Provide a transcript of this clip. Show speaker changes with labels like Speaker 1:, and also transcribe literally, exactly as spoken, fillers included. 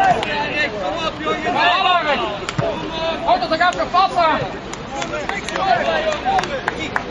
Speaker 1: Kom op, jongen!
Speaker 2: Houd dat ik even vast aan!